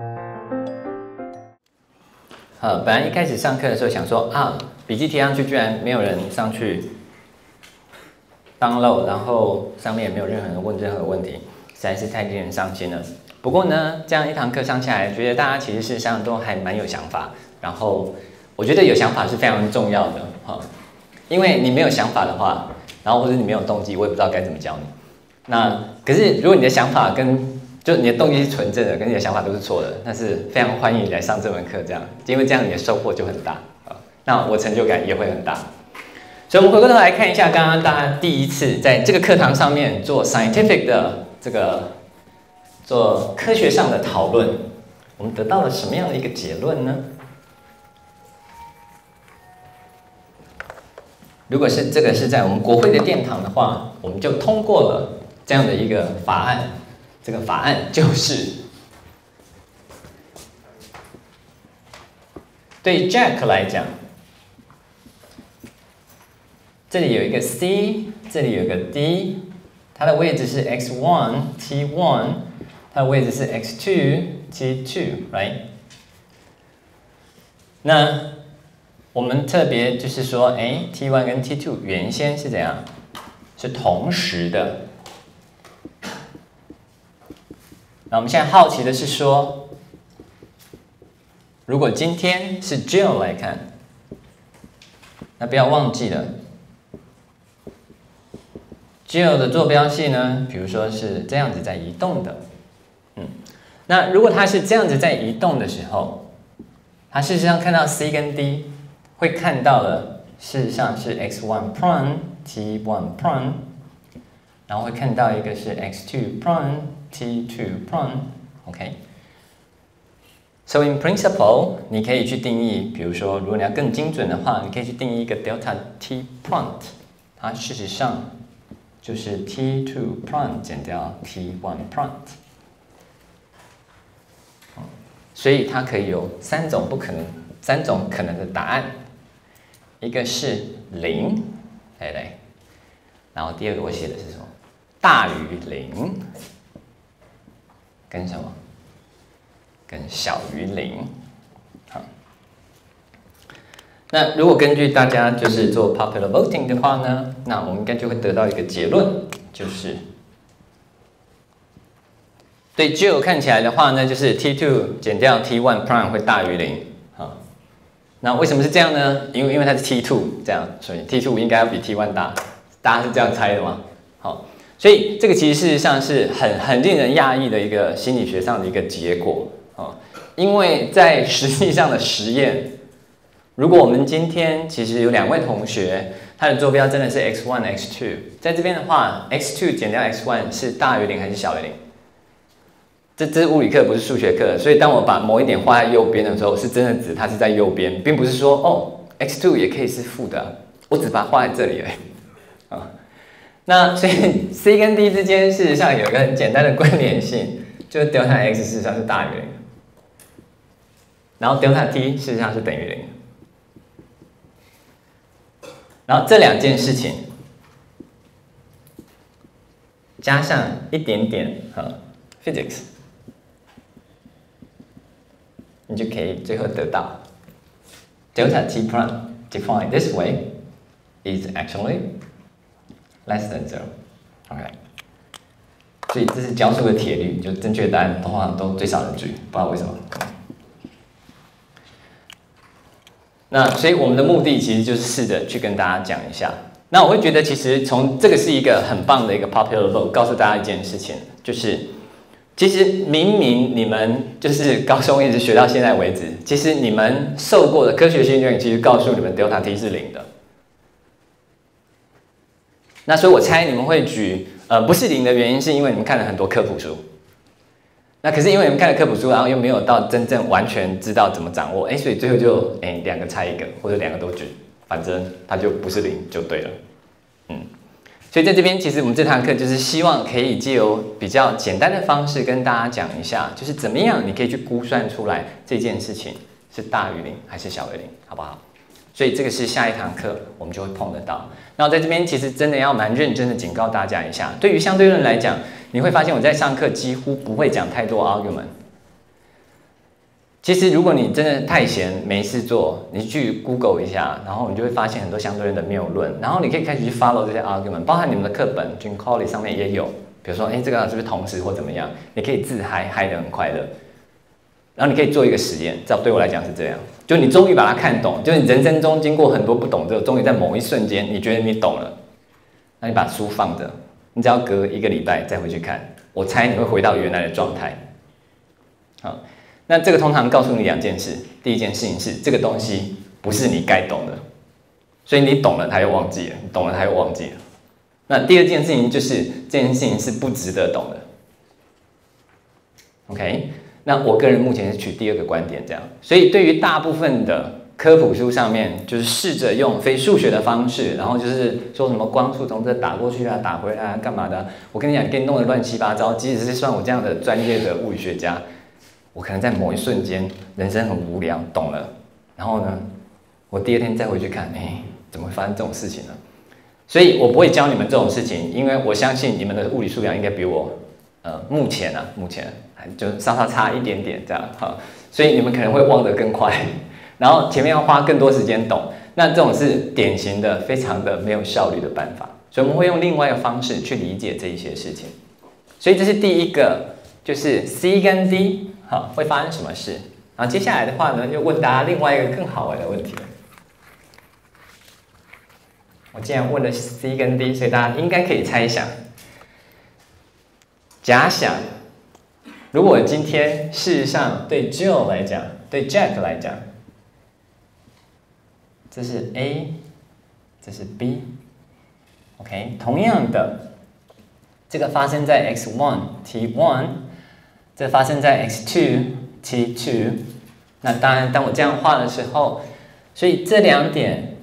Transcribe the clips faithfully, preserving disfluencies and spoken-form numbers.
呃，本来一开始上课的时候想说啊，笔记贴上去，居然没有人上去 download， 然后上面也没有任何人问任何问题，实在是太令人伤心了。不过呢，这样一堂课上下来，觉得大家其实事实上都还蛮有想法。然后我觉得有想法是非常重要的哈，因为你没有想法的话，然后或者你没有动机，我也不知道该怎么教你。那可是如果你的想法跟就你的动机是纯正的，跟你的想法都是错的，那是非常欢迎你来上这门课，这样，因为这样你的收获就很大啊，那我成就感也会很大。所以，我们回过头来看一下，刚刚大家第一次在这个课堂上面做 scientific 的这个做科学上的讨论，我们得到了什么样的一个结论呢？如果是这个是在我们国会的殿堂的话，我们就通过了这样的一个法案。这个法案就是对 Jack 来讲，这里有一个 C， 这里有一个 D， 它的位置是 X 一 T 一， 它的位置是 X 二 T 二 right？ 那我们特别就是说，哎 ，T 一 跟 T 二 原先是怎样？是同时的。那我们现在好奇的是说，如果今天是 Jill 来看，那不要忘记了 ，Jill 的坐标系呢，比如说是这样子在移动的，嗯，那如果它是这样子在移动的时候，它事实上看到 C 跟 D， 会看到的事实上是 X 一 prime T 一 prime， 然后会看到一个是 X 二 prime T 二 prime， OK。So in principle， 你可以去定义，比如说，如果你要更精准的话，你可以去定义一个 delta T prime， 它事实上就是 T 二 prime 减掉 T 一 prime。所以它可以有三种不可能，三种可能的答案，一个是零，来来，然后第二个我写的是什么？大于零。跟什么？跟小于零。好，那如果根据大家就是做 popular voting 的话呢，那我们应该就会得到一个结论，就是对 Jill 看起来的话呢，就是 T 二 减掉 T 一 prime 会大于零。好，那为什么是这样呢？因为因为它是 T 二 这样，所以 T 二 应该要比 T 一 大。大家是这样猜的吗？好。所以这个其实事实上是很很令人讶异的一个心理学上的一个结果哦，因为在实际上的实验，如果我们今天其实有两位同学，他的坐标真的是 X 一 X 二，在这边的话 ，X 二 减掉 X 一 是大于零还是小于零？这这是物理课，不是数学课，所以当我把某一点画在右边的时候，是真的指它是在右边，并不是说哦 X 二 也可以是负的，我只把它画在这里而已啊。那所以 C 跟 D 之间事实上有一个很简单的关联性，就是 delta x 事实上是大于零，然后 delta t 事实上是等于零，然后这两件事情加上一点点哈 physics， 你就可以最后得到 delta t prime defined this way is actually less than zero， OK， 所以这是教书的铁律，就正确答案通常都最少人注意，不知道为什么。那所以我们的目的其实就是试着去跟大家讲一下。那我会觉得其实从这个是一个很棒的一个 popular vote， 告诉大家一件事情，就是其实明明你们就是高中一直学到现在为止，其实你们受过的科学训练其实告诉你们 delta t 是零的。那所以我猜你们会举呃不是零的原因，是因为你们看了很多科普书。那可是因为你们看了科普书，然后又没有到真正完全知道怎么掌握，哎，所以最后就哎两个猜一个，或者两个都举，反正它就不是零就对了。嗯，所以在这边其实我们这堂课就是希望可以借由比较简单的方式跟大家讲一下，就是怎么样你可以去估算出来这件事情是大于零还是小于零，好不好？所以这个是下一堂课我们就会碰得到。那我在这边其实真的要蛮认真的警告大家一下，对于相对论来讲，你会发现我在上课几乎不会讲太多 argument。 其实如果你真的太闲没事做，你去 Google 一下，然后你就会发现很多相对论的谬论，然后你可以开始去 follow 这些 argument， 包含你们的课本 Jim Colley 上面也有，比如说，哎，这个是不是同时或怎么样，你可以自嗨，嗨得很快乐。然后你可以做一个实验，这对我来讲是这样，就你终于把它看懂，就是你人生中经过很多不懂之后，终于在某一瞬间，你觉得你懂了，那你把书放着，你只要隔一个礼拜再回去看，我猜你会回到原来的状态。好。那这个通常告诉你两件事，第一件事情是这个东西不是你该懂的，所以你懂了它又忘记了，你懂了它又忘记了。那第二件事情就是这件事情是不值得懂的。OK， 那我个人目前是取第二个观点这样，所以对于大部分的科普书上面，就是试着用非数学的方式，然后就是说什么光速从这打过去啊、打回来啊、干嘛的啊，我跟你讲，给你弄得乱七八糟。即使是像我这样的专业的物理学家。我可能在某一瞬间，人生很无聊，懂了，然后呢，我第二天再回去看，哎，怎么会发生这种事情呢？所以我不会教你们这种事情，因为我相信你们的物理素养应该比我，呃，目前啊，目前就稍稍差一点点这样哈，所以你们可能会忘得更快，然后前面要花更多时间懂，那这种是典型的非常的没有效率的办法，所以我们会用另外一个方式去理解这一些事情，所以这是第一个，就是 C 跟 D。好，会发生什么事？然后接下来的话呢，就问大家另外一个更好玩的问题了。我既然问了 C 跟 D， 所以大家应该可以猜想。假想，如果今天事实上对 Jill 来讲，对 Jack 来讲，这是 A， 这是 B。OK， 同样的，这个发生在 X 一 T 一。这发生在 X 二 T 二， 那当然，当我这样画的时候，所以这两点，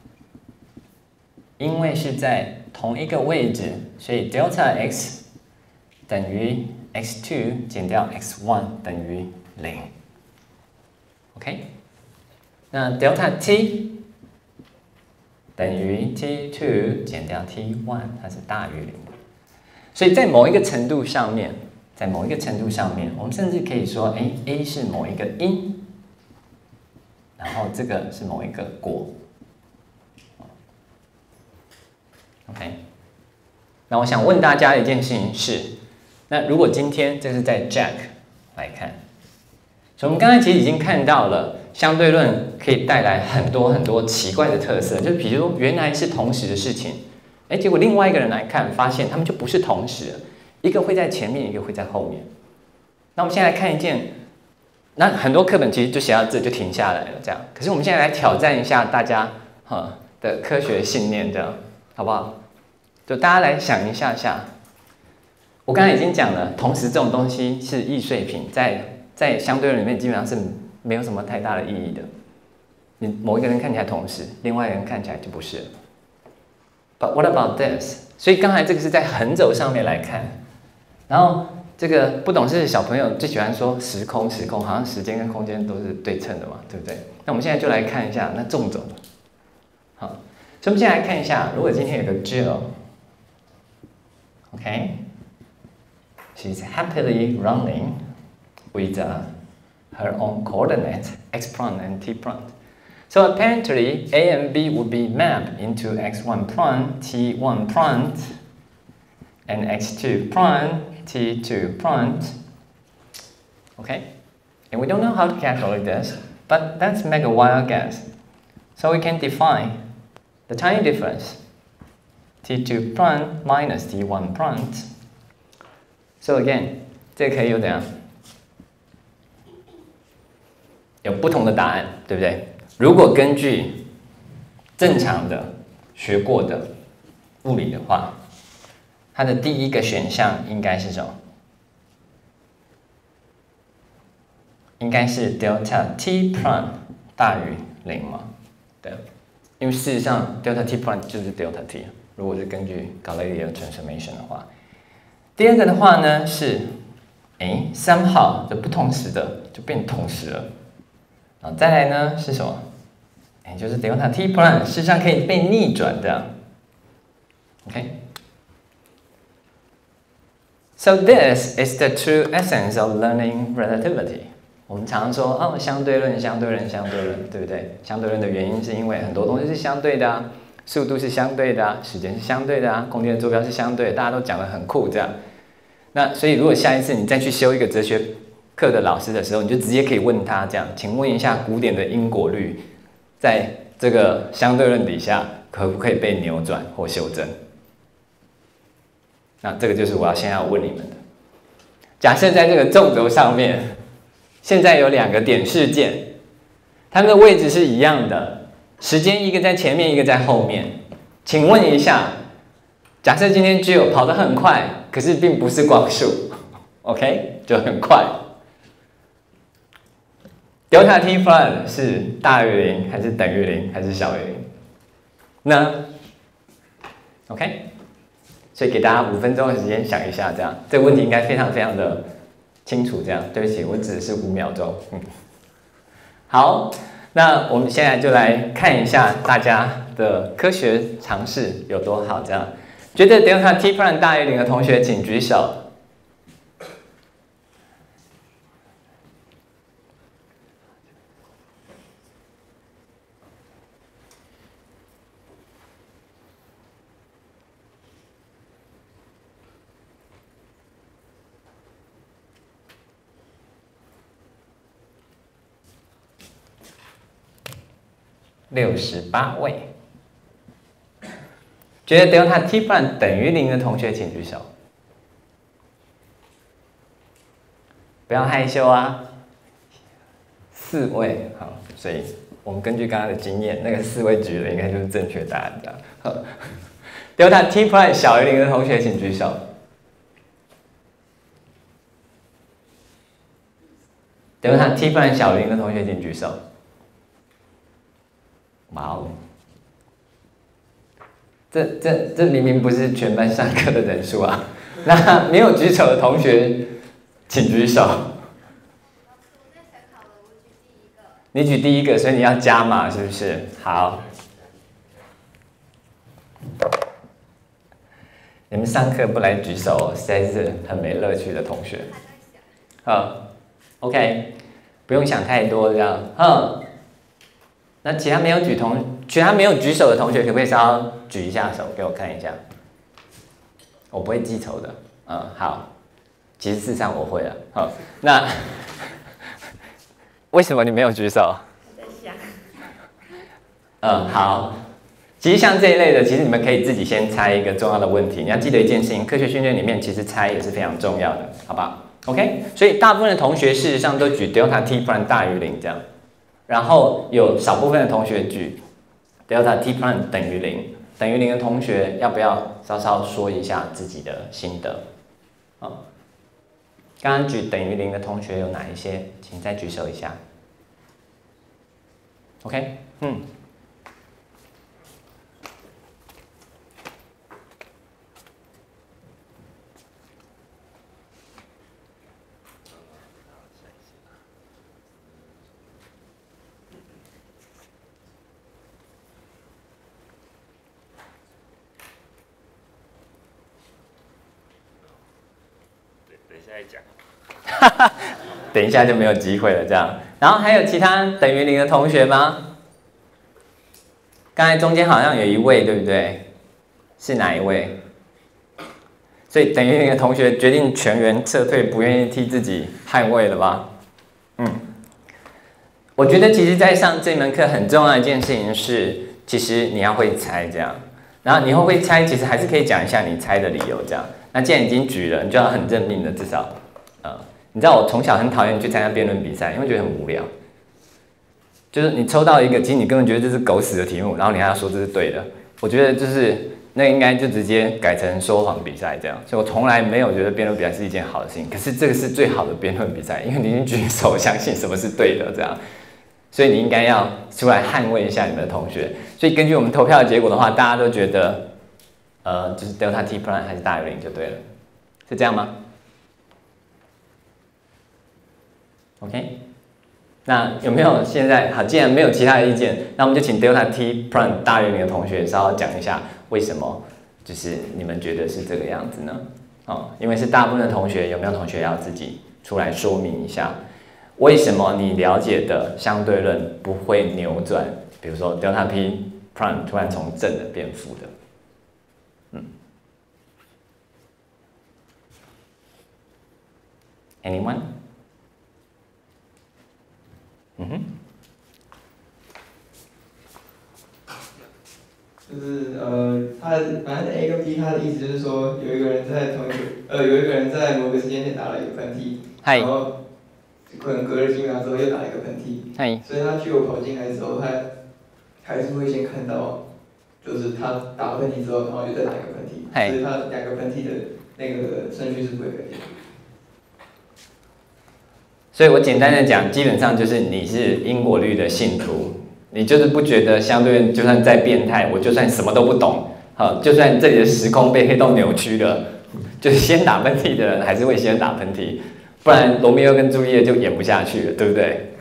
因为是在同一个位置，所以 delta x 等于 X 二 减掉 X 一 等于零。OK， 那 delta t 等于 T 二 减掉 T 一， 它是大于零。所以在某一个程度上面。在某一个程度上面，我们甚至可以说，哎 ，A 是某一个因，然后这个是某一个果。OK， 那我想问大家的一件事情是，那如果今天这是在 Jack 来看，所以我们刚才其实已经看到了相对论可以带来很多很多奇怪的特色，就比如原来是同时的事情，哎，结果另外一个人来看，发现他们就不是同时了。一个会在前面，一个会在后面。那我们现在来看一件，那很多课本其实就写到这就停下来了，这样。可是我们现在来挑战一下大家哈的科学信念，这样好不好？就大家来想一下下。我刚才已经讲了，同时这种东西是易碎品，在在相对论里面基本上是没有什么太大的意义的。你某一个人看起来同时，另外一个人看起来就不是了。But what about this？ 所以刚才这个是在横轴上面来看。然后这个不懂事的小朋友最喜欢说时空时空，好像时间跟空间都是对称的嘛，对不对？那我们现在就来看一下那纵轴。好，所以我们现在来看一下，如果今天有个 Jill，OK，she's happily running with uh, her own coordinate x prime and t prime. So apparently A and B would be mapped into x one prime, t one prime, and x two prime. T two prime, okay? And we don't know how to calculate this, but let's make a wild guess. So we can define the tiny difference, T two prime minus T one prime. So again, 这可以有怎样？有不同的答案，对不对？如果根据正常的学过的物理的话，它的第一个选项应该是什么？应该是 delta t prime 大于零嘛？对，因为事实上 delta t prime 就是 delta t。如果是根据 Galileo transformation 的话，第二个的话呢是，哎 ，somehow 就不同时的就变同时了。然后再来呢是什么？哎，就是 delta t prime 事实上可以被逆转的。OK。So this is the true essence of learning relativity. 我们常常说哦，相对论，相对论，相对论，对不对？相对论的原因是因为很多东西是相对的啊，速度是相对的啊，时间是相对的啊，空间的坐标是相对的，大家都讲得很酷这样。那所以如果下一次你再去修一个哲学课的老师的时候，你就直接可以问他这样，请问一下古典的因果律，在这个相对论底下可不可以被扭转或修正？那这个就是我要现在要问你们的。假设在这个纵轴上面，现在有两个点事件，它们的位置是一样的，时间一个在前面，一个在后面。请问一下，假设今天只有跑得很快，可是并不是光速 ，OK， 就很快。delta t prime 是大于零，还是等于零，还是小于零？呢 ？OK。所以给大家五分钟的时间想一下，这样这个问题应该非常非常的清楚。这样，对不起，我只是五秒钟。嗯，好，那我们现在就来看一下大家的科学常识有多好。这样，觉得 delta t prime 大于零的同学请举手。六十八位，觉得 delta t prime 等于零的同学请举手，不要害羞啊。四位，好，所以我们根据刚刚的经验，那个四位举的应该就是正确答案的。delta t prime 小于零的同学请举手。delta t prime 小于零的同学请举手。哇哦！这这这明明不是全班上课的人数啊！那没有举手的同学，请举手。你举第一个，所以你要加码，是不是？好。你们上课不来举手，实在是很没乐趣的同学。好 ，OK， 不用想太多，这样，嗯。那其他没有举同，其他没有举手的同学，可不可以稍微举一下手给我看一下？我不会记仇的，嗯，好。其实事实上我会了，好，那为什么你没有举手？我在想。嗯，好。其实像这一类的，其实你们可以自己先猜一个重要的问题。你要记得一件事情，科学训练里面其实猜也是非常重要的，好不好 ？OK， 所以大部分的同学事实上都举 delta t prime 大于零这样。然后有少部分的同学举 delta t prime 等于零，等于零的同学要不要稍稍说一下自己的心得？哦，刚刚举等于零的同学有哪一些？请再举手一下。OK， 嗯。 再讲， 等一下就没有机会了，这样。然后还有其他等于零的同学吗？刚才中间好像有一位，对不对？是哪一位？所以等于零的同学决定全员撤退，不愿意替自己捍卫了吗？嗯，我觉得其实，在上这门课很重要的一件事情是，其实你要会猜这样。然后你会不会猜，其实还是可以讲一下你猜的理由这样。那既然已经举了，你就要很正命的，至少，呃，你知道我从小很讨厌去参加辩论比赛，因为觉得很无聊。就是你抽到一个，其实你根本觉得这是狗屎的题目，然后你还要说这是对的。我觉得就是那应该就直接改成说谎比赛这样。所以我从来没有觉得辩论比赛是一件好的事情。可是这个是最好的辩论比赛，因为你已经举手相信什么是对的这样。所以你应该要出来捍卫一下你们的同学。所以根据我们投票的结果的话，大家都觉得。呃，就是 delta t prime 还是大于零就对了，是这样吗 ？OK， 那有没有现在好？既然没有其他的意见，那我们就请 delta t prime 大于零的同学稍微讲一下为什么，就是你们觉得是这个样子呢？哦，因为是大部分的同学，有没有同学要自己出来说明一下？ 为什么你了解的相对论不会扭转？比如说 delta p prime 突然从正的变负的，嗯 ，anyone？ 嗯哼。 就是呃，它反正 A 跟 B 它的意思就是说，有一个人在同一个呃，有一个人在某个时间点打了一个喷嚏，然后可能隔了几秒之后又打了一个喷嚏，所以他巨偶跑进来之后，他还是会先看到，就是他打喷嚏之后，然后又再打一个喷嚏，所以他两个喷嚏的那个顺序是不会改变。 所以我简单的讲，基本上就是你是因果律的信徒。你就是不觉得相对论就算再变态，我就算什么都不懂，好，就算这里的时空被黑洞扭曲了，就是先打喷嚏的人还是会先打喷嚏，不然罗密欧跟朱丽叶就演不下去了，对不对？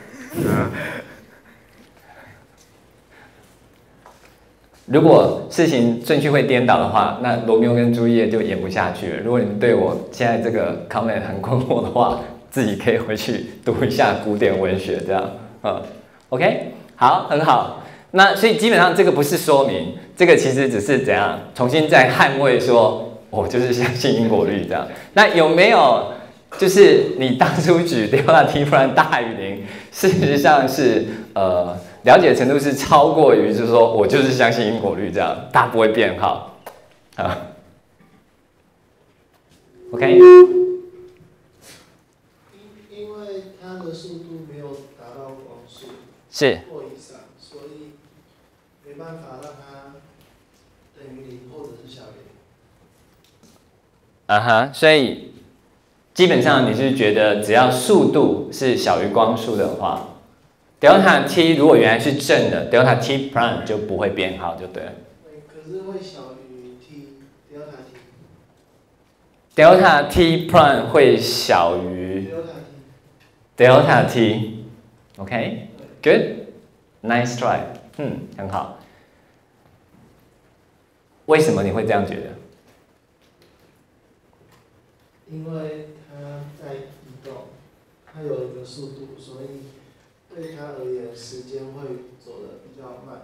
如果事情顺序会颠倒的话，那罗密欧跟朱丽叶就演不下去了。如果你们对我现在这个 comment 很困惑的话，自己可以回去读一下古典文学，这样，嗯 ，OK。好，很好。那所以基本上这个不是说明，这个其实只是怎样重新再捍卫说，我就是相信因果律这样。那有没有就是你当初举 delta t prime 大于零，事实上是呃了解程度是超过于就是说我就是相信因果律这样，它不会变好啊。OK。 因为它的速度没有达到光速。 是。 没办法让它等于零或者是小于零。 啊哈，所以基本上你是觉得只要速度是小于光速的话 ，delta t 如果原来是正的 ，delta t prime 就不会变好，就对了。 可是会小于 t delta t。delta t prime 会小于 delta t。OK，good，nice try， 嗯，很好。为什么你会这样觉得？ 因为它在移动，它有一个速度，所以对它而言，时间会走得比较慢。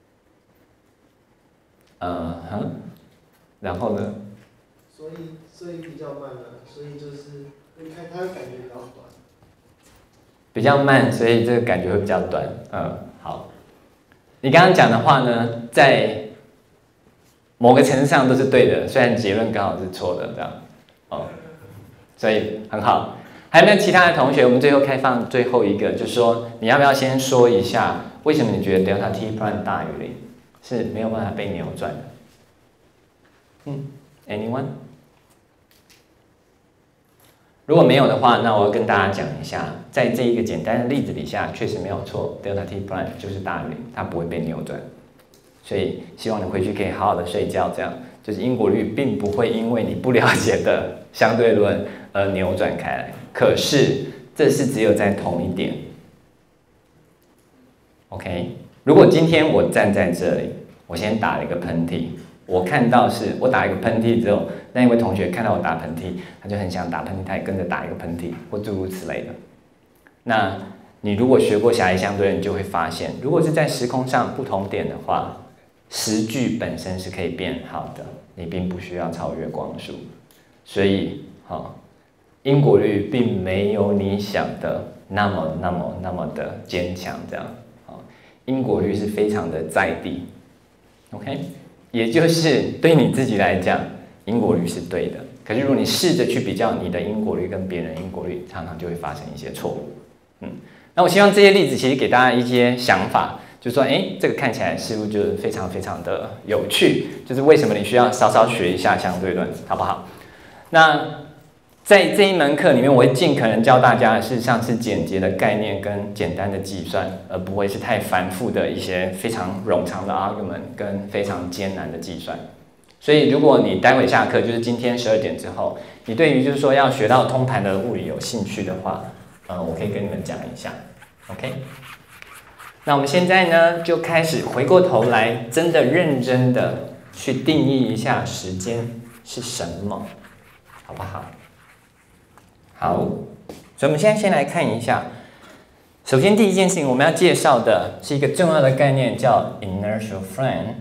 嗯哼，然后呢？ 所以，所以比较慢了，所以就是会看它感觉比较短。 比较慢，所以这个感觉会比较短。嗯，好。你刚刚讲的话呢，在某个层次上都是对的，虽然结论刚好是错的，这样，哦，所以很好。还有没有其他的同学？我们最后开放最后一个，就是说你要不要先说一下，为什么你觉得 delta t prime 大于零是没有办法被扭转的？嗯 ，anyone？ 如果没有的话，那我要跟大家讲一下，在这一个简单的例子底下，确实没有错 ，delta t prime 就是大于零，它不会被扭转。所以希望你回去可以好好的睡觉，这样就是因果律并不会因为你不了解的相对论而扭转开来。可是这是只有在同一点 ，OK？ 如果今天我站在这里，我先打了一个喷嚏，我看到是我打一个喷嚏之后，那一位同学看到我打喷嚏，他就很想打喷嚏，他也跟着打一个喷嚏，或诸如此类的。那你如果学过狭义相对论，你就会发现，如果是在时空上不同点的话，时距本身是可以变好的，你并不需要超越光速，所以，哦，因果律并没有你想的那么、那么、那么的坚强，这样，哦，因果律是非常的在地 ，OK， 也就是对你自己来讲，因果律是对的，可是如果你试着去比较你的因果律跟别人的因果律，常常就会发生一些错误，嗯，那我希望这些例子其实给大家一些想法。就说，哎，这个看起来似乎就是非常非常的有趣，就是为什么你需要稍稍学一下相对论，好不好？那在这一门课里面，我会尽可能教大家，事实上是简洁的概念跟简单的计算，而不会是太繁复的一些非常冗长的 argument 跟非常艰难的计算。所以，如果你待会下课，就是今天十二点之后，你对于就是说要学到通盘的物理有兴趣的话，呃，我可以跟你们讲一下 ，OK？那我们现在呢，就开始回过头来，真的认真的去定义一下时间是什么，好不好？好，所以我们现在先来看一下， 首先，第一件事情我们要介绍的是一个重要的概念，叫 inertial frame，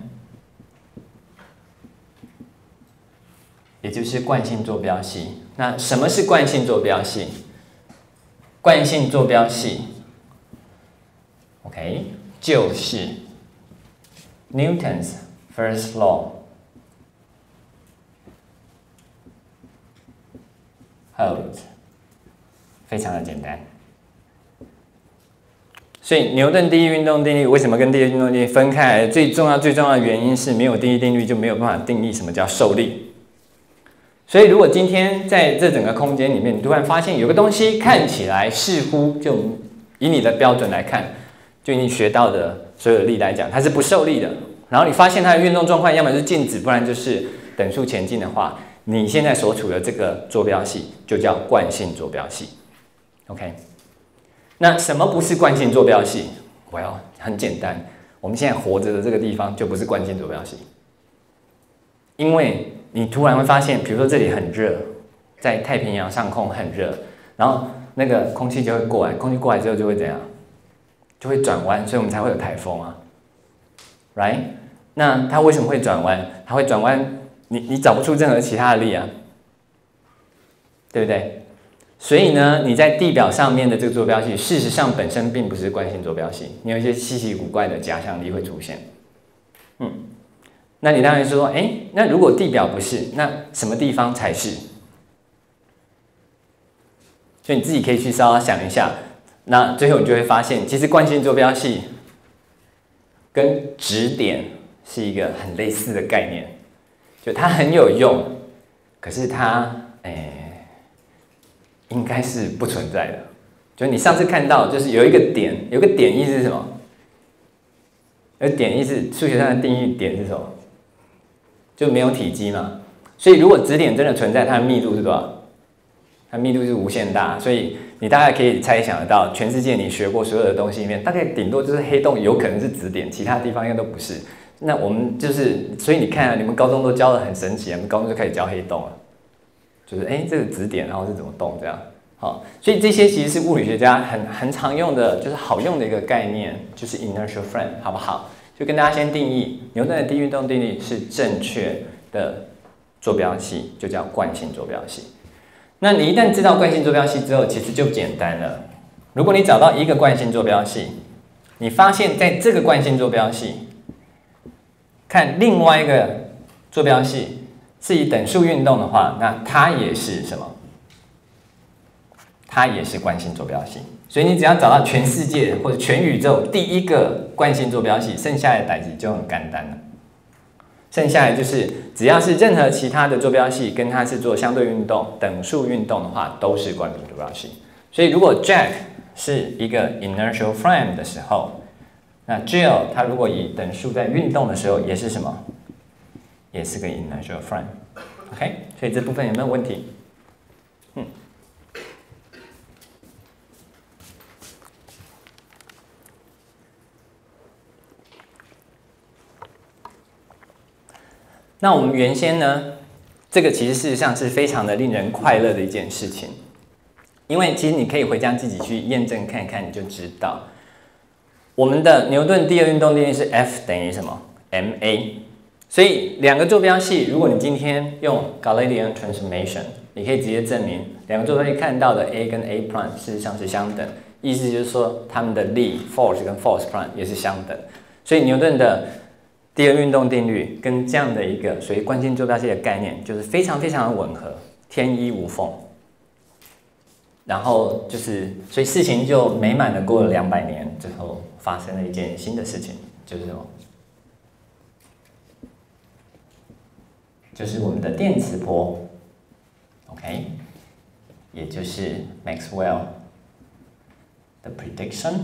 也就是惯性坐标系。那什么是惯性坐标系？惯性坐标系 ，OK， 就是 Newton's first law holds， 非常的简单。所以牛顿第一运动定律为什么跟第二运动定律分开来？最重要、最重要的原因是没有第一定律就没有办法定义什么叫受力。所以如果今天在这整个空间里面，你突然发现有个东西看起来似乎就以你的标准来看，就你学到的所有的力来讲，它是不受力的。然后你发现它的运动状况要么是静止，不然就是等速前进的话，你现在所处的这个坐标系就叫惯性坐标系。OK。那什么不是惯性坐标系 ？Well， 很简单，我们现在活着的这个地方就不是惯性坐标系，因为你突然会发现，比如说这里很热，在太平洋上空很热，然后那个空气就会过来，空气过来之后就会怎样？就会转弯，所以我们才会有台风啊 ，right？ 那它为什么会转弯？它会转弯，你你找不出任何其他的力啊，对不对？所以呢，你在地表上面的这个坐标系，事实上本身并不是惯性坐标系，你有一些稀奇古怪的假想力会出现。嗯，那你当然说，哎，那如果地表不是，那什么地方才是？所以你自己可以去稍稍想一下，那最后你就会发现，其实惯性坐标系跟指点是一个很类似的概念，就它很有用，可是它，哎。应该是不存在的，就你上次看到，就是有一个点，有个点意思是什么？有点意思，数学上的定义点是什么？就没有体积嘛。所以如果指点真的存在，它的密度是多少？它密度是无限大，所以你大概可以猜想得到，全世界你学过所有的东西里面，大概顶多就是黑洞有可能是指点，其他地方应该都不是。那我们就是，所以你看啊，你们高中都教的很神奇，我们高中就开始教黑洞了。就是哎，这个指点，然后是怎么动这样，好，所以这些其实是物理学家很很常用的，就是好用的一个概念，就是 inertial frame， 好不好？就跟大家先定义，牛顿的第一运动定律是正确的坐标系，就叫惯性坐标系。那你一旦知道惯性坐标系之后，其实就简单了。如果你找到一个惯性坐标系，你发现在这个惯性坐标系，看另外一个坐标系。是以等速运动的话，那它也是什么？它也是惯性坐标系。所以你只要找到全世界或者全宇宙第一个惯性坐标系，剩下的代志就很简单了。剩下来就是只要是任何其他的坐标系跟它是做相对运动、等速运动的话，都是惯性坐标系。所以如果 Jack 是一个 inertial frame 的时候，那 Jill 它如果以等速在运动的时候，也是什么？也是个 inertial frame，OK， 所以这部分有没有问题？嗯，那我们原先呢，这个其实事实上是非常的令人快乐的一件事情，因为其实你可以回家自己去验证看看，你就知道，我们的牛顿第二运动定律是 F 等于什么 ma。所以两个坐标系，如果你今天用 Gaussian transformation， 你可以直接证明两个坐标系看到的 a 跟 a prime 事实上是相等，意思就是说它们的力 force 跟 force prime 也是相等。所以牛顿的第二运动定律跟这样的一个所谓惯性坐标系的概念，就是非常非常的吻合，天衣无缝。然后就是，所以事情就美满的过了两百年之后，发生了一件新的事情，就是什么？就是我们的电磁波 ，OK， 也就是 Maxwell 的 prediction。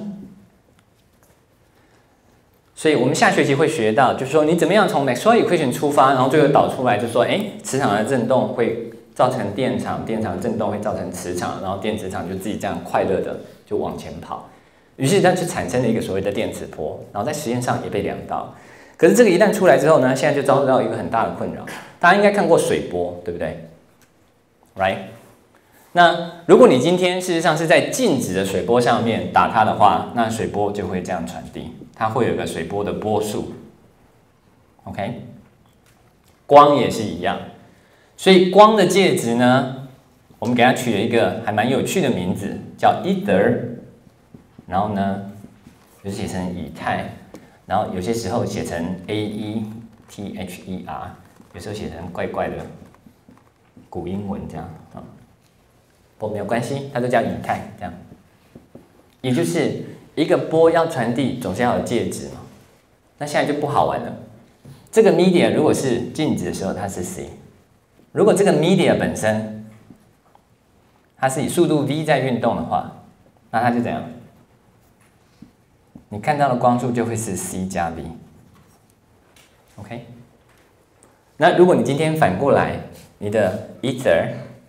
所以我们下学期会学到，就是说你怎么样从 Maxwell equation 出发，然后最后导出来，就是说，哎，磁场的振动会造成电场，电场振动会造成磁场，然后电磁场就自己这样快乐的就往前跑，于是它就产生了一个所谓的电磁波，然后在实验上也被量到。可是这个一旦出来之后呢，现在就遭受到一个很大的困扰。大家应该看过水波，对不对 ？Right？ 那如果你今天事实上是在静止的水波上面打它的话，那水波就会这样传递，它会有个水波的波数。OK， 光也是一样，所以光的介质呢，我们给它取了一个还蛮有趣的名字，叫 ether， 然后呢，就写成以太，然后有些时候写成 A E T H E R， 有时候写成怪怪的古英文这样啊。不过没有关系，它都叫以太这样。也就是一个波要传递，总是要有介质嘛。那现在就不好玩了。这个 media 如果是静止的时候，它是 c； 如果这个 media 本身它是以速度 v 在运动的话，那它就怎样？你看到的光束就会是 c 加 v。OK， 那如果你今天反过来，你的 ether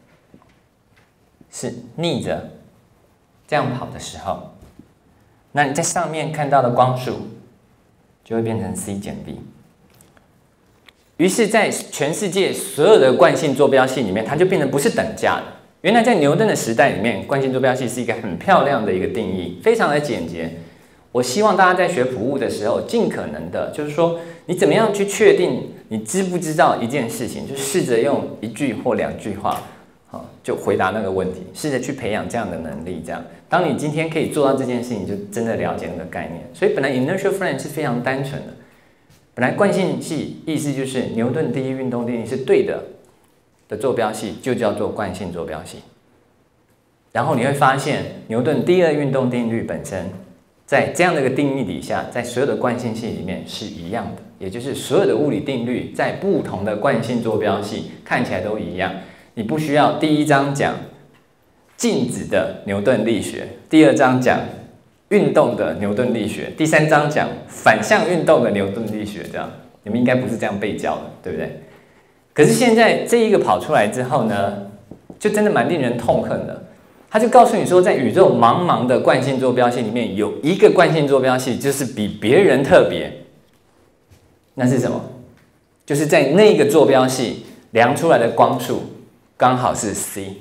是逆着这样跑的时候，那你在上面看到的光束就会变成 c 减 v。于是，在全世界所有的惯性坐标系里面，它就变成不是等价的。原来在牛顿的时代里面，惯性坐标系是一个很漂亮的一个定义，非常的简洁。我希望大家在学普物的时候，尽可能的，就是说，你怎么样去确定你知不知道一件事情，就试着用一句或两句话，好，就回答那个问题，试着去培养这样的能力。这样，当你今天可以做到这件事情，就真的了解那个概念。所以，本来 inertial frame 是非常单纯的。本来惯性系意思就是牛顿第一运动定律是对的的坐标系就叫做惯性坐标系。然后你会发现牛顿第二运动定律本身在这样的一个定义底下，在所有的惯性系里面是一样的，也就是所有的物理定律在不同的惯性坐标系看起来都一样。你不需要第一章讲静止的牛顿力学，第二章讲运动的牛顿力学，第三章讲反向运动的牛顿力学，这样你们应该不是这样被教的，对不对？可是现在这一个跑出来之后呢，就真的蛮令人痛恨的。他就告诉你说，在宇宙茫茫的惯性坐标系里面，有一个惯性坐标系就是比别人特别。那是什么？就是在那个坐标系量出来的光束刚好是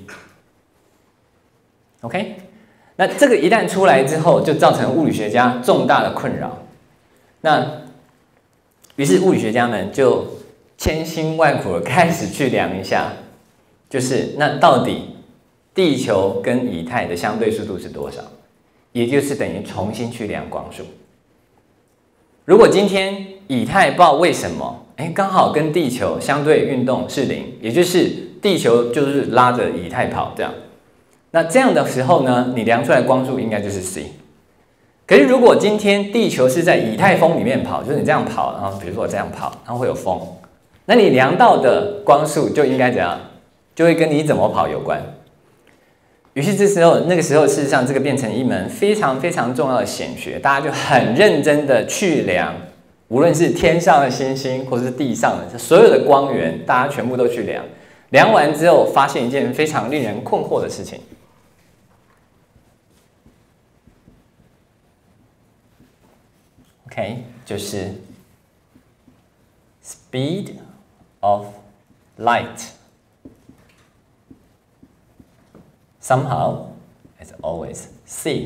c。OK？那这个一旦出来之后，就造成物理学家重大的困扰。那于是物理学家们就千辛万苦的开始去量一下，就是那到底地球跟以太的相对速度是多少？也就是等于重新去量光束。如果今天以太不知道为什么，哎，刚好跟地球相对运动是零，也就是地球就是拉着以太跑这样。那这样的时候呢，你量出来的光束应该就是 c。可是如果今天地球是在以太风里面跑，就是你这样跑，然后比如说我这样跑，然后会有风，那你量到的光束就应该怎样？就会跟你怎么跑有关。于是这时候，那个时候事实上这个变成一门非常非常重要的显学，大家就很认真的去量，无论是天上的星星或是地上的所有的光源，大家全部都去量。量完之后，发现一件非常令人困惑的事情。OK， 就是 speed of light somehow is always c。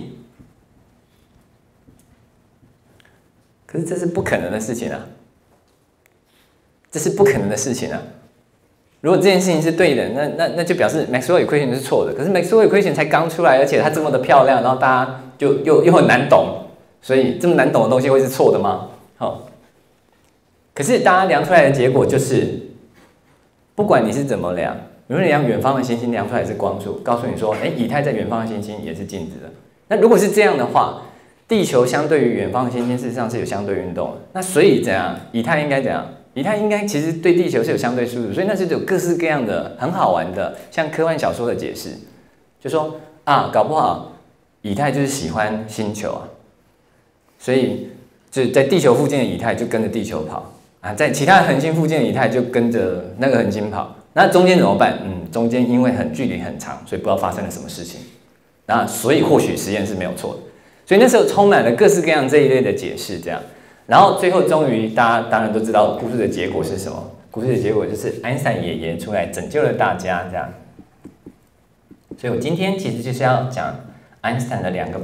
可是这是不可能的事情啊！这是不可能的事情啊！如果这件事情是对的，那那那就表示 Maxwell equation 是错的。可是 Maxwell equation 才刚出来，而且它这么的漂亮，然后大家就又又很难懂，所以这么难懂的东西会是错的吗？好，可是大家量出来的结果就是，不管你是怎么量，如果你量远方的星星量出来是光束，告诉你说，哎，以太在远方的星星也是静止的。那如果是这样的话，地球相对于远方的星星事实上是有相对运动的。那所以怎样？以太应该怎样？以太应该其实对地球是有相对速度，所以那是有各式各样的很好玩的，像科幻小说的解释，就说啊，搞不好以太就是喜欢星球啊，所以就在地球附近的以太就跟着地球跑啊，在其他恒星附近的以太就跟着那个恒星跑。那中间怎么办？嗯，中间因为很距离很长，所以不知道发生了什么事情。那所以或许实验是没有错的。所以那时候充满了各式各样这一类的解释，这样。然后最后终于大家当然都知道故事的结果是什么？故事的结果就是安塞爷爷出来拯救了大家，这样。 所以我今天其实就是要讲 Einstein 的两个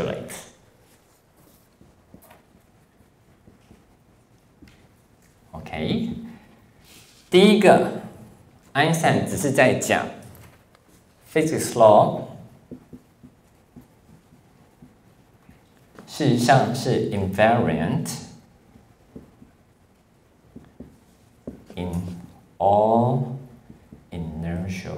postulates。OK， 第一个 Einstein 只是在讲 physics law， 事实上是 invariant in all inertial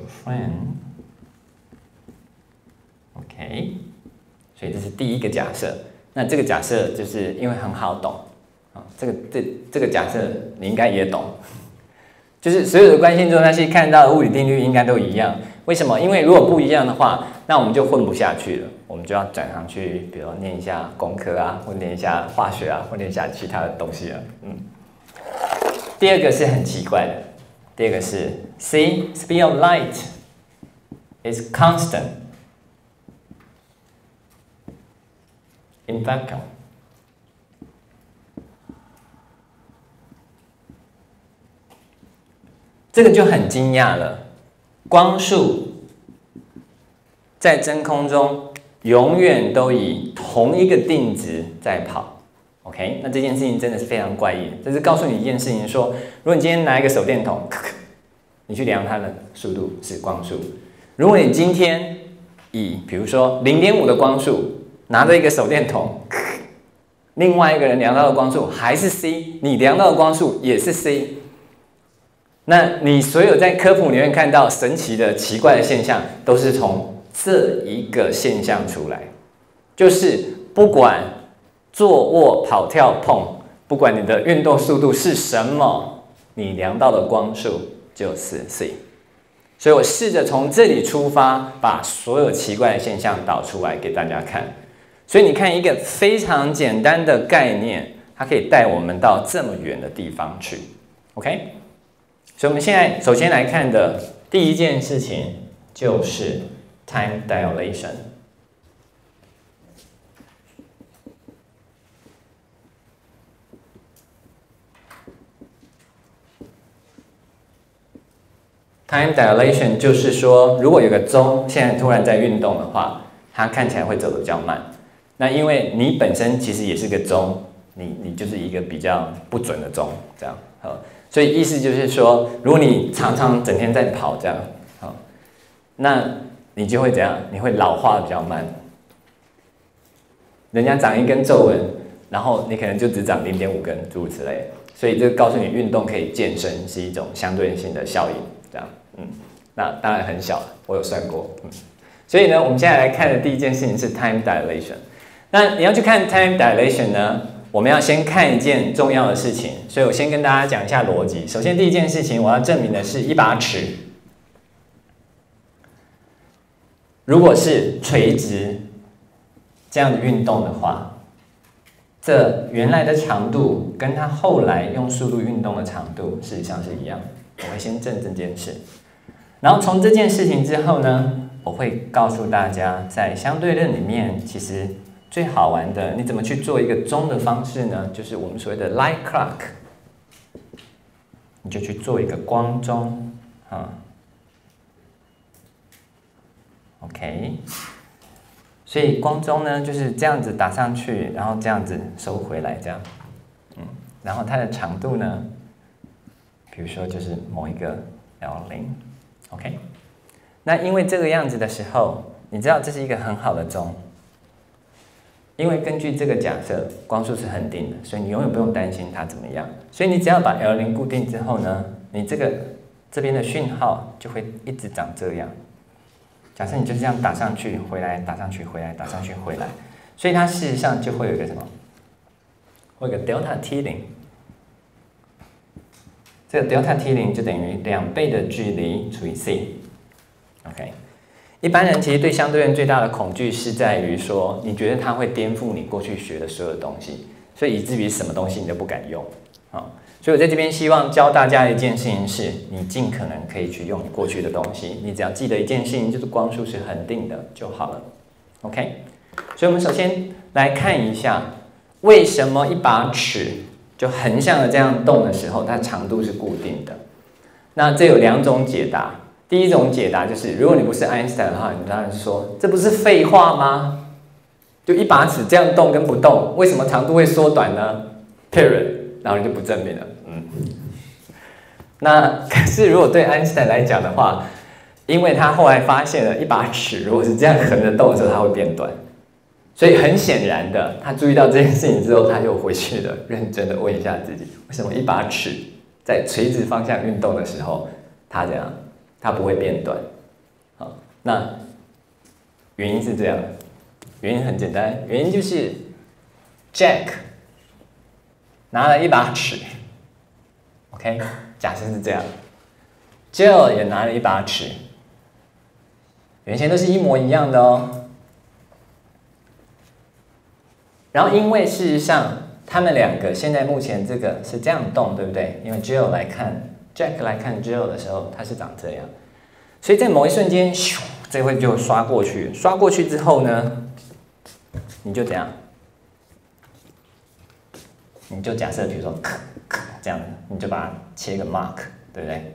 frame。OK， 所以这是第一个假设。那这个假设就是因为很好懂，啊，这个这这个假设你应该也懂，就是所有的关系中那些看到的物理定律应该都一样。为什么？因为如果不一样的话，那我们就混不下去了，我们就要转上去，比如念一下工科啊，或念一下化学啊，或念一下其他的东西啊。嗯。第二个是很奇怪的，第二个是 C speed of light is constant in vacuum。这个就很惊讶了，光速在真空中永远都以同一个定值在跑。OK， 那这件事情真的是非常怪异。这是告诉你一件事情说，如果你今天拿一个手电筒，你去量它的速度是光速。如果你今天以比如说 零点五 的光速拿着一个手电筒，另外一个人量到的光速还是 c， 你量到的光速也是 c。那你所有在科普里面看到神奇的、奇怪的现象，都是从这一个现象出来，就是不管坐卧跑跳碰，不管你的运动速度是什么，你量到的光速就是 c。所以我试着从这里出发，把所有奇怪的现象导出来给大家看。所以你看，一个非常简单的概念，它可以带我们到这么远的地方去。OK。所以我们现在首先来看的第一件事情就是 time dilation。Time dilation 就是说，如果有个钟现在突然在运动的话，它看起来会走得比较慢。那因为你本身其实也是个钟，你你就是一个比较不准的钟，这样好。所以意思就是说，如果你常常整天在跑这样，好，那你就会怎样？你会老化的比较慢。人家长一根皱纹，然后你可能就只长 零点五 根，诸如此类。所以这告诉你，运动可以健身是一种相对性的效应，这样，嗯，那当然很小了，我有算过，嗯。所以呢，我们现在来看的第一件事情是 time dilation。那你要去看 time dilation 呢？我们要先看一件重要的事情，所以我先跟大家讲一下逻辑。首先，第一件事情我要证明的是一把尺，如果是垂直这样的运动的话，这原来的长度跟它后来用速度运动的长度事实上是一样的。我会先证这件事，然后从这件事情之后呢，我会告诉大家，在相对论里面其实最好玩的，你怎么去做一个钟的方式呢？就是我们所谓的 light clock， 你就去做一个光钟，啊 ，OK， 所以光钟呢就是这样子打上去，然后这样子收回来，这样，嗯，然后它的长度呢，比如说就是某一个 L 零 ，OK， 那因为这个样子的时候，你知道这是一个很好的钟。因为根据这个假设，光速是恒定的，所以你永远不用担心它怎么样。所以你只要把 L 零 固定之后呢，你这个这边的讯号就会一直长这样。假设你就这样打上去，回来，打上去，回来，打上去，回来，所以它事实上就会有一个什么？会有一个 delta t 零。这个 delta t 零就等于两倍的距离除以 c。OK。一般人其实对相对论最大的恐惧是在于说，你觉得它会颠覆你过去学的所有东西，所以以至于什么东西你都不敢用。好，所以我在这边希望教大家的一件事情是，你尽可能可以去用你过去的东西，你只要记得一件事情，就是光速是恒定的就好了。OK， 所以我们首先来看一下，为什么一把尺就横向的这样动的时候，它长度是固定的？那这有两种解答。 第一种解答就是，如果你不是爱因斯坦的话，你当然是说，这不是废话吗？就一把尺这样动跟不动，为什么长度会缩短呢 ？Period， 然后你就不证明了。嗯。那可是如果对爱因斯坦来讲的话，因为他后来发现了一把尺如果是这样横着动的时候，它会变短，所以很显然的，他注意到这件事情之后，他又回去了，认真的问一下自己，为什么一把尺在垂直方向运动的时候，它怎样？它不会变短。好，那原因是这样，原因很简单，原因就是 Jack 拿了一把尺 ，OK， 假设是这样 ，Jill 也拿了一把尺，原先都是一模一样的哦。然后因为事实上，他们两个现在目前这个是这样动，对不对？因为 Jill 来看 Jack 来看 Jill 的时候，它是长这样，所以在某一瞬间，咻，这会就刷过去，刷过去之后呢，你就怎样？你就假设，比如说，这样，你就把它切个 mark， 对不对？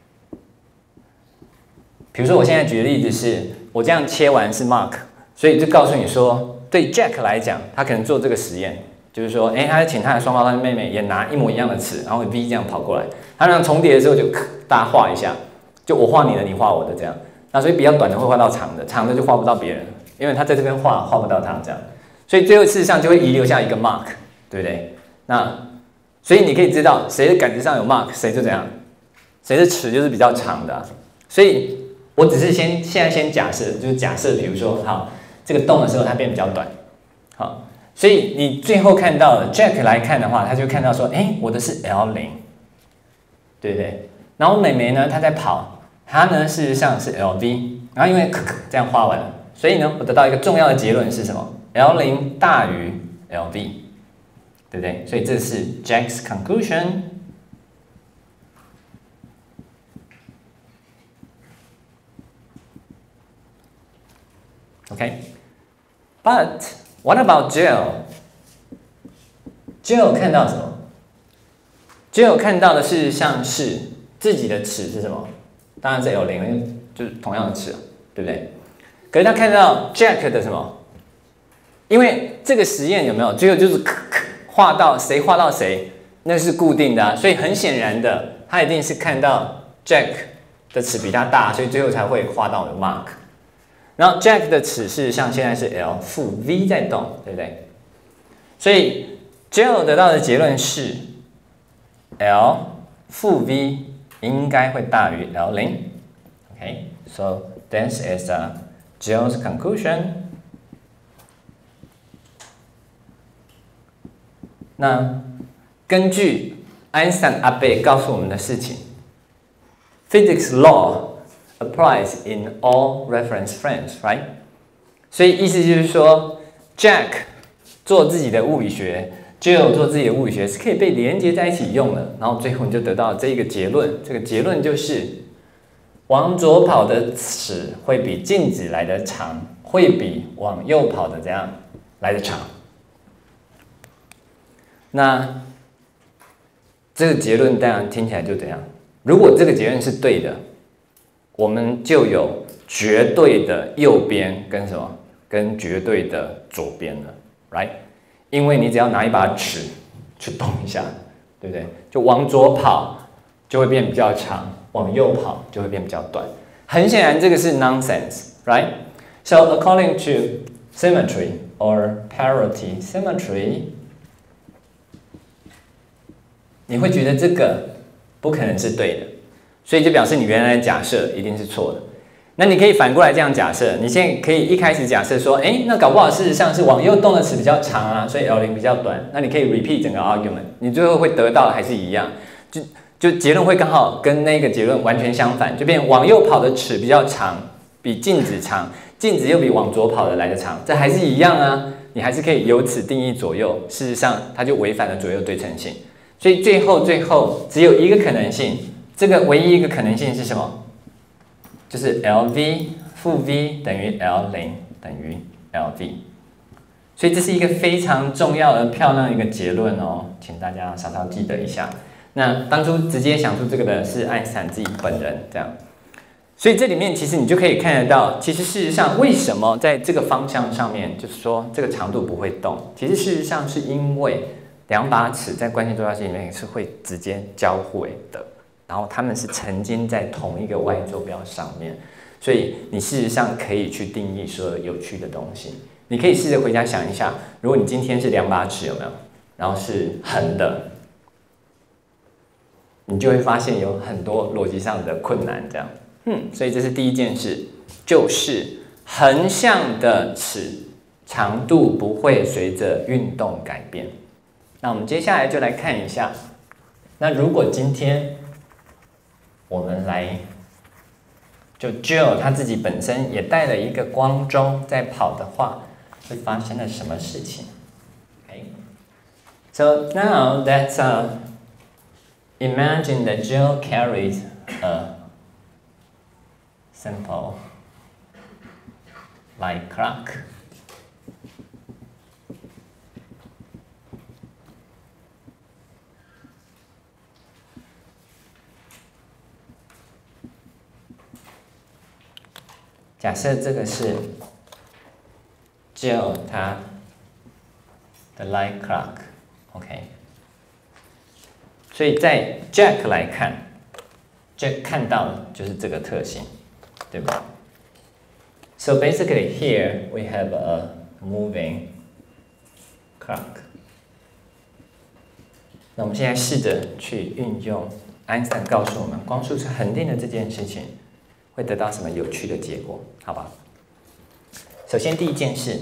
比如说，我现在举的例子是，我这样切完是 mark， 所以就告诉你说，对 Jack 来讲，他可能做这个实验，就是说，哎，他请他的双胞胎妹妹也拿一模一样的尺，然后 V 这样跑过来，他让重叠的时候就大家画一下，就我画你的，你画我的这样。那所以比较短的会画到长的，长的就画不到别人，因为他在这边画画不到他这样，所以最后事实上就会遗留下一个 mark， 对不对？那所以你可以知道谁的杆子上有 mark， 谁就怎样，谁的尺就是比较长的、啊，所以。我只是先现在先假设，就是假设，比如说，好，这个动的时候它变比较短，好，所以你最后看到了 Jack 来看的话，他就看到说，哎，我的是 L 零， 对不对？然后美眉呢，她在跑，她呢事实上是 L V， 然后因为这样画完了，所以呢，我得到一个重要的结论是什么 ？L 零 大于 L V， 对不对？所以这是 Jack's conclusion。Okay, but what about Jill? Jill 看到什么 ？Jill 看到的事实上是自己的尺是什么？当然是 L 零，因为就是同样的尺，对不对？可是他看到 Jack 的什么？因为这个实验有没有最后就是画到谁画到谁，那是固定的啊，所以很显然的，他一定是看到 Jack 的尺比他大，所以最后才会画到的 mark。然后 Jack 的尺是像现在是 L 负 V 在动，对不对？所以 Jill 得到的结论是 L 负 V 应该会大于 L 零。Okay, so this is uh, Jill's conclusion. 那根据爱因斯坦阿贝告诉我们的事情 ，Physics law applies in all reference frames, right? 所以意思就是说 ，Jack 做自己的物理学 ，Jill 做自己的物理学是可以被连接在一起用的。然后最后你就得到这个结论，这个结论就是往左跑的尺会比静止来的长，会比往右跑的怎样来的长。那这个结论当然听起来就怎样？如果这个结论是对的，我们就有绝对的右边跟什么？跟绝对的左边了 ，right？ 因为你只要拿一把尺去动一下，对不对？就往左跑就会变比较长，往右跑就会变比较短。很显然，这个是 nonsense，right？ So according to symmetry or parity symmetry， 你会觉得这个不可能是对的。所以就表示你原来的假设一定是错的。那你可以反过来这样假设，你现在可以一开始假设说，哎，那搞不好事实上是往右动的尺比较长啊，所以 L 零 比较短。那你可以 repeat 整个 argument， 你最后会得到的还是一样，就就结论会刚好跟那个结论完全相反，就变往右跑的尺比较长，比静止长，静止又比往左跑的来的长，这还是一样啊，你还是可以由此定义左右。事实上，它就违反了左右对称性。所以最后最后只有一个可能性。这个唯一一个可能性是什么？就是 L V 负 V 等于 L 零 等于 L V， 所以这是一个非常重要而漂亮的一个结论哦，请大家稍稍记得一下。那当初直接想出这个的是爱因斯坦自己本人，这样。 所以这里面其实你就可以看得到，其实事实上为什么在这个方向上面，就是说这个长度不会动，其实事实上是因为两把尺在关键坐标系里面是会直接交汇的，然后它们是曾经在同一个 y 坐标上面，所以你事实上可以去定义所有有趣的东西。你可以试着回家想一下，如果你今天是两把尺，有没有？然后是横的，你就会发现有很多逻辑上的困难，这样。嗯，所以这是第一件事，就是横向的尺长度不会随着运动改变。那我们接下来就来看一下，那如果今天我们来，就 Jill 他自己本身也带了一个光钟在跑的话，会发生了什么事情 ？Okay. So now let's uh, imagine that Jill carries a simple light clock. 假设这个是 Jill 它的 light clock，OK， 所以在 Jack 来看 ，Jack 看到的就是这个特性，对吧 ？So basically here we have a moving clock。那我们现在试着去运用爱因斯坦告诉我们光速是恒定的这件事情，会得到什么有趣的结果？好吧？首先第一件事，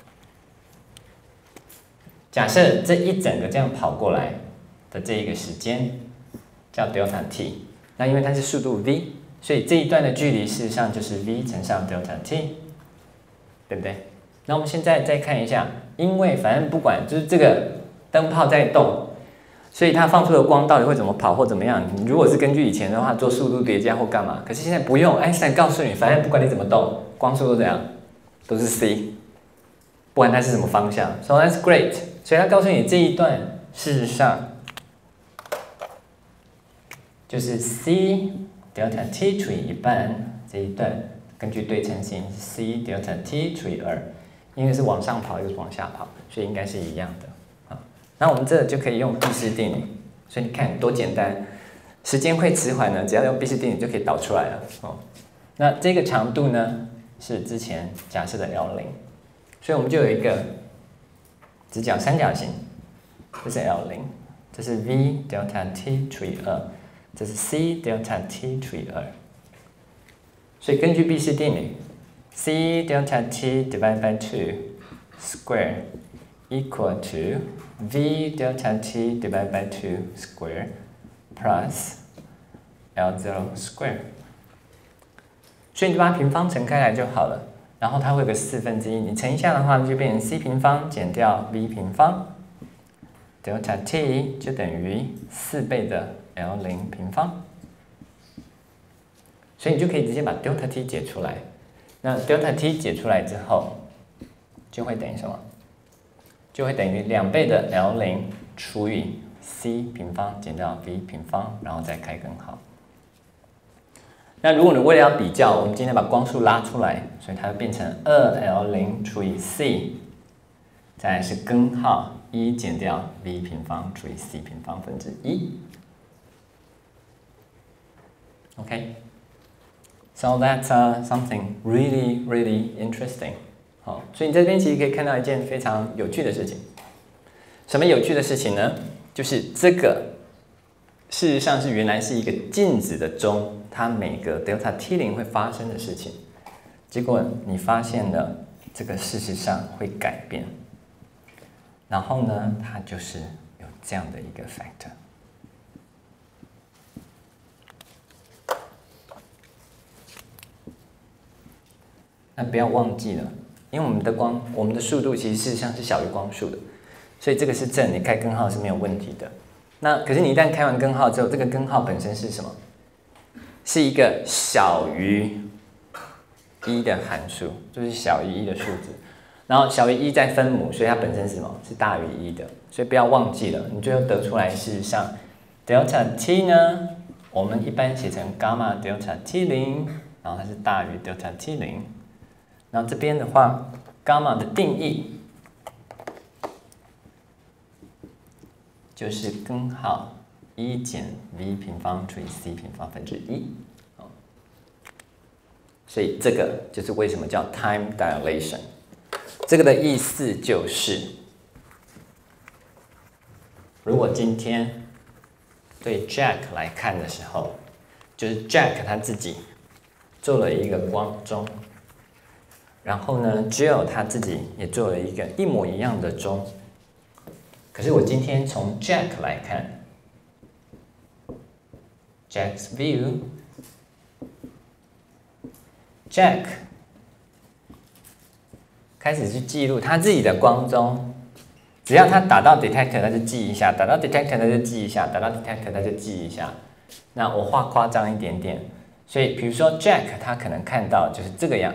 假设这一整个这样跑过来的这一个时间叫 delta t， 那因为它是速度 v， 所以这一段的距离事实上就是 v 乘上 delta t， 对不对？那我们现在再看一下，因为反正不管就是这个灯泡在动，所以它放出的光到底会怎么跑或怎么样？你如果是根据以前的话做速度叠加或干嘛，可是现在不用，爱因斯坦告诉你，反正不管你怎么动，光速都怎样，都是 c， 不管它是什么方向。So that's great。所以他告诉你这一段事实上就是 c delta t 除以一半，这一段根据对称性 c delta t 除以二，因为是往上跑又是往下跑，所以应该是一样的。好，那我们这就可以用毕氏定理，所以你看多简单，时间会迟缓呢，只要用毕氏定理就可以导出来了。哦，那这个长度呢是之前假设的 L 零，所以我们就有一个直角三角形，这是 L 零，这是 v delta t 除以二，这是 c delta t 除以二。所以根据毕氏定理 ，c delta t divided by two square equal to v delta t divided by two square plus L zero square。所以你就把它平方乘开来就好了。然后它会有个四分之一，你乘一下的话，就变成 c 平方减掉 v 平方 ，delta t 就等于四倍的 L 零平方。所以你就可以直接把 delta t 解出来。那 delta t 解出来之后，就会等于什么？就会等于两倍的 L 零除以 c 平方减掉 v 平方，然后再开根号。那如果你为了要比较，我们今天把光速拉出来，所以它会变成二 L 零除以 c， 再来是根号一减掉 v 平方除以 c 平方分之一。OK， so that's uh, something really really interesting。好，所以你这边其实可以看到一件非常有趣的事情。什么有趣的事情呢？就是这个事实上是原来是一个静止的钟。它每个 delta t 零会发生的事情，结果你发现了这个事实上会改变，然后呢，它就是有这样的一个 factor。那不要忘记了，因为我们的光，我们的速度其实事实上是小于光速的，所以这个是正，你开根号是没有问题的。那可是你一旦开完根号之后，这个根号本身是什么？是一个小于一的函数，就是小于一的数字，然后小于一再分母，所以它本身是什么？是大于一的，所以不要忘记了。你最后得出来，事实上 delta t 呢，我们一般写成 gamma delta t 零然后它是大于 delta t 零。然后这边的话，伽马的定义就是根号一减 v 平方除以 c 平方分之一。所以这个就是为什么叫 time dilation。这个的意思就是，如果今天对 Jack 来看的时候，就是 Jack 他自己做了一个光钟，然后呢 ，Jill 他自己也做了一个一模一样的钟。可是我今天从 Jack 来看 ，Jack's view。Jack 开始去记录他自己的光钟，只要他打到 detector， 他就记一下；打到 detector， 他就记一下；打到 detector， 他就记一下。那我画夸张一点点，所以比如说 Jack 他可能看到就是这个样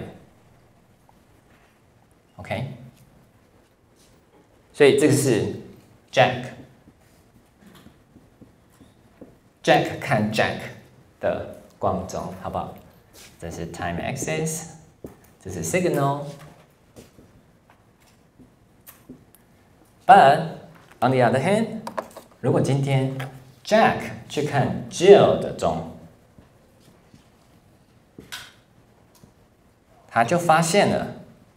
，OK？ 所以这个是 Jack。Jack 看 Jack 的光钟，好不好？这是 time axis， 这是 signal。But on the other hand， 如果今天 Jack 去看 Jill 的钟，他就发现了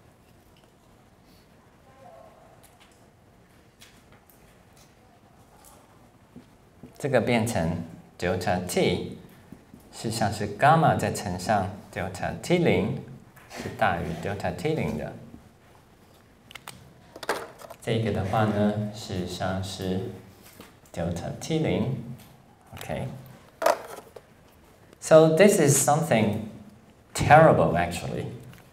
这个变成 delta t。事实上是伽马再乘上 delta t 零是大于 delta t 零的。这个的话呢，事实上是 delta t 零 ，OK。So this is something terrible actually.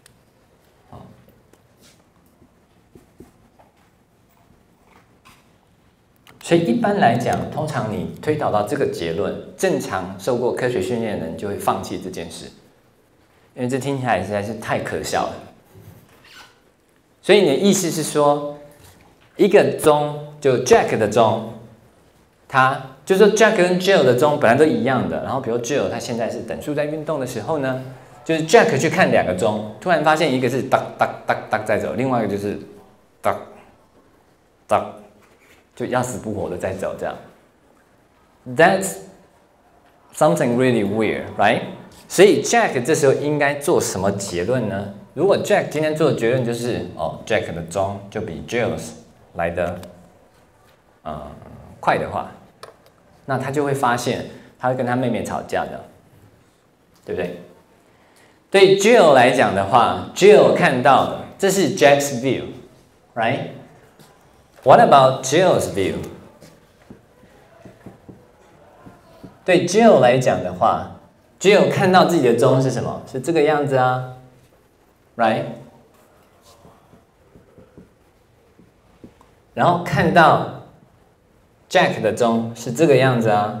所以一般来讲，通常你推导到这个结论，正常受过科学训练的人就会放弃这件事，因为这听起来实在是太可笑了。所以你的意思是说，一个钟就 Jack 的钟，它就是说 Jack 跟 Jill 的钟本来都一样的，然后比如 Jill 它现在是等速在运动的时候呢，就是 Jack 去看两个钟，突然发现一个是哒哒哒哒在走，另外一个就是哒哒。就要死不活的在走这样 ，That's something really weird, right？ 所以 Jack 这时候应该做什么结论呢？如果 Jack 今天做的结论就是哦 ，Jack 的钟就比 Jill's 来的呃快的话，那他就会发现他会跟他妹妹吵架的，对不对？对 Jill 来讲的话 ，Jill 看到的这是 Jack's view, right？What about Jill's view？ 对 Jill 来讲的话 ，Jill 看到自己的钟是什么？是这个样子啊 ，right？ 然后看到 Jack 的钟是这个样子啊，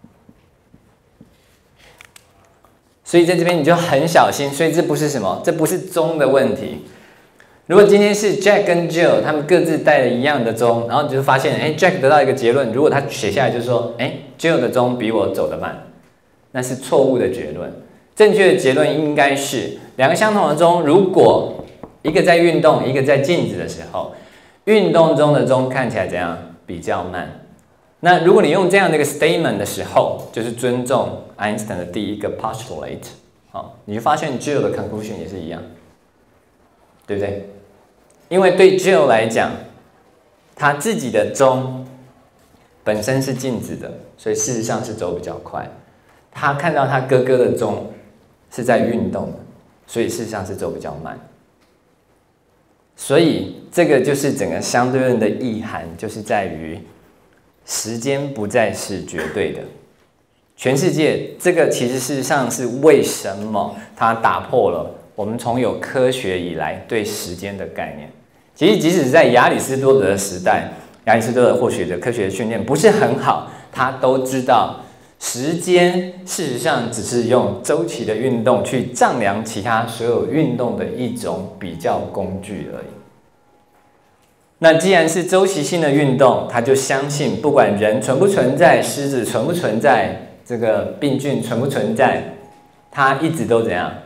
所以在这边你就很小心，所以这不是什么？这不是钟的问题。如果今天是 Jack 跟 Jill 他们各自带了一样的钟，然后你就发现，哎 ，Jack 得到一个结论，如果他写下来就是说，哎 ，Jill 的钟比我走得慢，那是错误的结论。正确的结论应该是，两个相同的钟，如果一个在运动，一个在静止的时候，运动中的钟看起来怎样？比较慢。那如果你用这样的一个 statement 的时候，就是尊重 Einstein 的第一个 postulate， 好，你就发现 Jill 的 conclusion 也是一样。对不对？因为对 Jill 来讲，他自己的钟本身是静止的，所以事实上是走比较快。他看到他哥哥的钟是在运动的，所以事实上是走比较慢。所以这个就是整个相对论的意涵，就是在于时间不再是绝对的。全世界这个其实事实上是为什么它打破了我们从有科学以来对时间的概念。其实即使在亚里士多德的时代，亚里士多德或许的科学训练不是很好，他都知道时间事实上只是用周期的运动去丈量其他所有运动的一种比较工具而已。那既然是周期性的运动，他就相信不管人存不存在，狮子存不存在，这个病菌存不存在，它一直都怎样？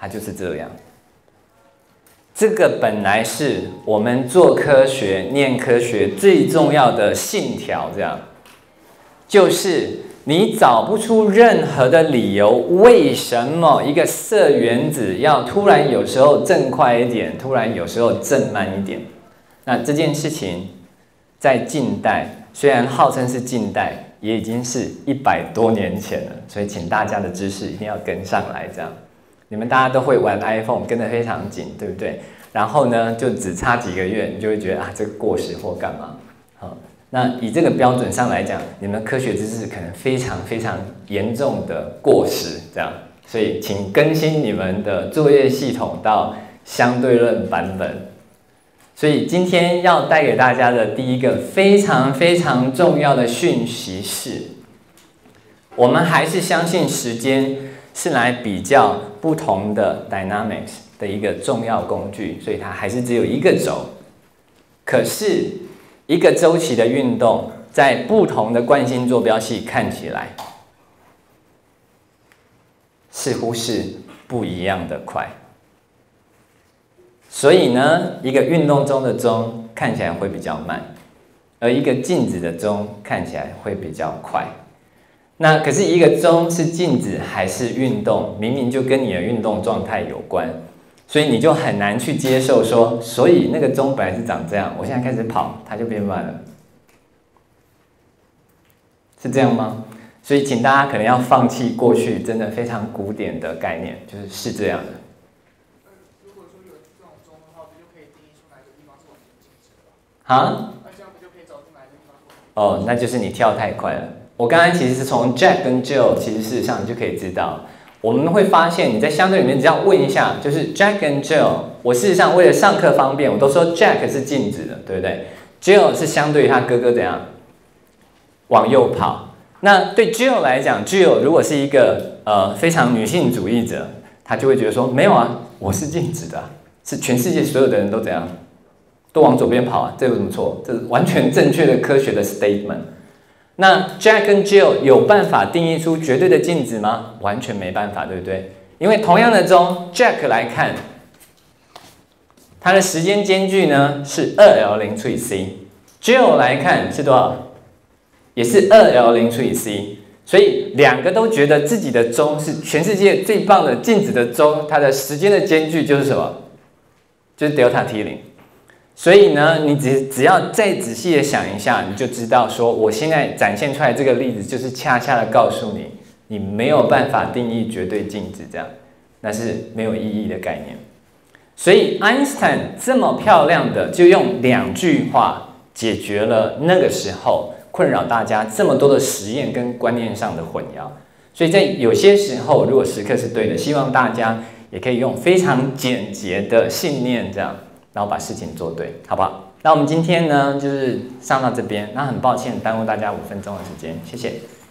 它就是这样。这个本来是我们做科学、念科学最重要的信条，这样，就是你找不出任何的理由，为什么一个色原子要突然有时候正快一点，突然有时候正慢一点。那这件事情在近代，虽然号称是近代，也已经是一百多年前了，所以请大家的知识一定要跟上来，这样。你们大家都会玩 iPhone， 跟得非常紧，对不对？然后呢，就只差几个月，你就会觉得啊，这个过时或干嘛？好，那以这个标准上来讲，你们科学知识可能非常非常严重的过时，这样。所以请更新你们的作业系统到相对论版本。所以今天要带给大家的第一个非常非常重要的讯息是，我们还是相信时间是来比较不同的 dynamics 的一个重要工具，所以它还是只有一个轴。可是，一个周期的运动在不同的惯性坐标系看起来，似乎是不一样的快。所以呢，一个运动中的钟看起来会比较慢，而一个静止的钟看起来会比较快。那可是一个钟是静止还是运动，明明就跟你的运动状态有关，所以你就很难去接受说，所以那个钟本来是长这样，我现在开始跑，它就变慢了，是这样吗？所以请大家可能要放弃过去真的非常古典的概念，就是是这样的。 如果说有这种钟的话，不就可以定义出哪个地方是完全静止的吗？ 啊？ 那这样不就可以找出哪个地方是完全？ 哦，那就是你跳太快了。我刚才其实是从 Jack 跟 Jill， 其实事实上你就可以知道，我们会发现你在相对里面只要问一下，就是 Jack 跟 Jill， 我事实上为了上课方便，我都说 Jack 是静止的，对不对 ？Jill 是相对于他哥哥怎样往右跑。那对 Jill 来讲 ，Jill 如果是一个呃非常女性主义者，他就会觉得说没有啊，我是静止的，是全世界所有的人都怎样，都往左边跑啊，这有什么错？这是完全正确的科学的 statement。那 Jack 跟 Jill 有办法定义出绝对的静止吗？完全没办法，对不对？因为同样的钟 ，Jack 来看，它的时间间距呢是 二 L 零 除以 c，Jill 来看是多少？也是 二 L 零 除以 c， 所以两个都觉得自己的钟是全世界最棒的静止的钟，它的时间的间距就是什么？就是 delta t 零。所以呢，你只只要再仔细的想一下，你就知道说，我现在展现出来这个例子，就是恰恰的告诉你，你没有办法定义绝对静止，这样，那是没有意义的概念。所以爱因斯坦这么漂亮的就用两句话解决了那个时候困扰大家这么多的实验跟观念上的混淆。所以在有些时候，如果时刻是对的，希望大家也可以用非常简洁的信念这样。然后把事情做对，好不好？那我们今天呢，就是上到这边。那很抱歉耽误大家五分钟的时间，谢谢。